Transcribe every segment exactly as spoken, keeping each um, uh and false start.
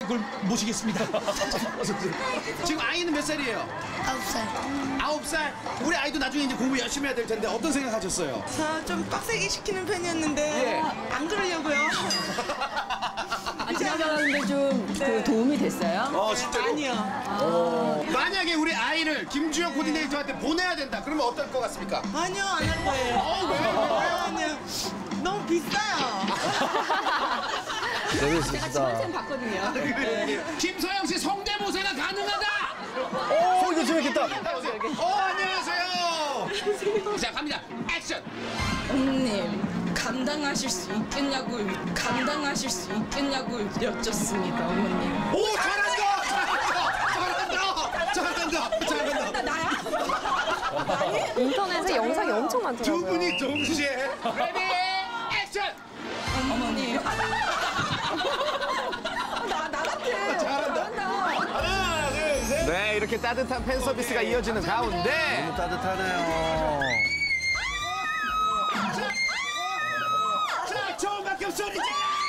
그걸 모시겠습니다. 지금 아이는 몇 살이에요? 아홉 살. 아홉 살? 우리 아이도 나중에 이제 공부 열심히 해야 될 텐데 어떤 생각하셨어요? 저 좀 빡세게 시키는 편이었는데 예. 안 그러려고요. 아, 지나가는데 좀 그 도움이 됐어요? 어, 진짜로? 아니요. 만약에 우리 아이를 김주영 코디네이터한테 보내야 된다. 그러면 어떨 것 같습니까? 아니요, 안 할 거예요. 어, 왜? 왜? 아니요. 너무 비싸요. 제가 지원생 봤거든요. 김서영 씨 성대모사가 가능하다. 어, 이거 재밌겠다. 어, 안녕하세요. 자, 갑니다. 액션. 어머님, 감당하실 수 있겠냐고, 감당하실 수 있겠냐고 여쭙습니다, 어머님. 오, 잘한다. 잘한다. 잘한다. 잘한다. 잘한다. 나야? 인터넷에 영상이 엄청 두 많더라고요. 분이 동시에 레디 액션. 어머님. 나, 나 같아. 잘한다. 하나, 둘, 셋. 네, 이렇게 따뜻한 팬 서비스가 이어지는 가운데 너무 따뜻하네요. 자, 좋은 만큼 소리 질러!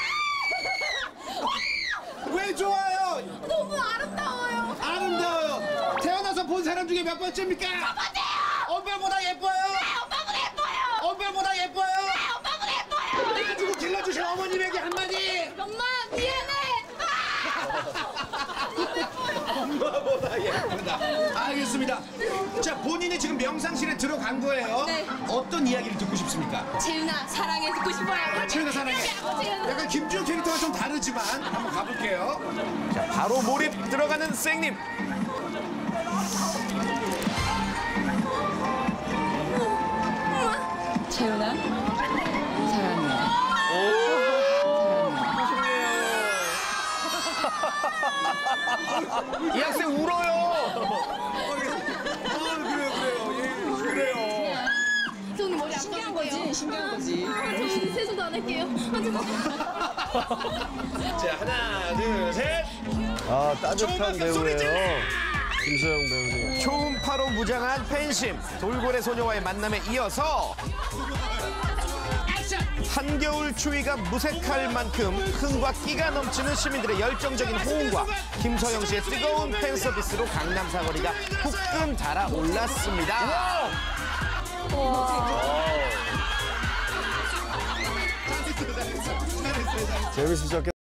왜 좋아요? 너무 아름다워요. 아름다워요. 태어나서 본 사람 중에 몇 번째입니까? 첫 번째요. 엄별보다 예뻐요. 네, 엄마보다 예뻐요. 엄별보다 예뻐요. 네, 엄마보다 예뻐요. 가지고 길러주신 어머님에게 한마디. 엄마 미안해. 엄마보다 예쁘다. 알겠습니다. 자, 본인이 지금 명상실에 들어간 거예요. 네. 어떤 이야기를 듣고 싶습니까? 재윤아 사랑해 듣고 싶어요. 최은아 사랑해. 재윤아. 약간 김주영 캐릭터가 좀 다르지만 한번 가볼게요. 바로 몰입 들어가는 쌩님. 채윤아, 사랑해. 이 학생 울어요. 아, 그래요, 그래요. 예, 그래요. 저는 머리 안 신기한 감을게요. 거지, 신기한 거지. 저는 세수도 안 할게요. 자, 하나, 둘, 셋. 아, 따뜻한 조금만 소리 질러! 배우예요. 김소영 배우님. 초음파로 무장한 팬심. 돌고래 소녀와의 만남에 이어서 한겨울 추위가 무색할 만큼 흥과 끼가 넘치는 시민들의 열정적인 호응과 김서영 씨의 뜨거운 팬 서비스로 강남 사거리가 후끈 달아올랐습니다. 재밌으셨겠